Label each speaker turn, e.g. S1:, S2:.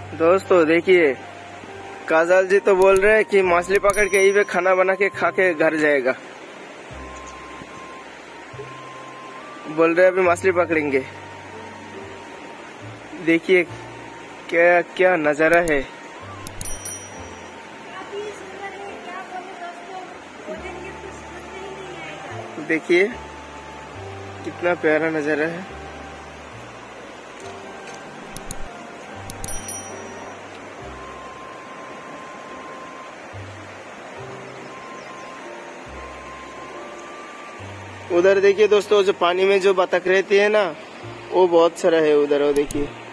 S1: दोस्तों देखिए, काजल जी तो बोल रहे हैं कि मछली पकड़ के यही पे खाना बना के खा के घर जाएगा। बोल रहे हैं अभी मछली पकड़ेंगे। देखिए क्या क्या नजारा है। देखिए कितना प्यारा नजारा है। उधर देखिए दोस्तों, जो पानी में जो बतख रहती है ना, वो बहुत सारा है उधर। वो देखिए।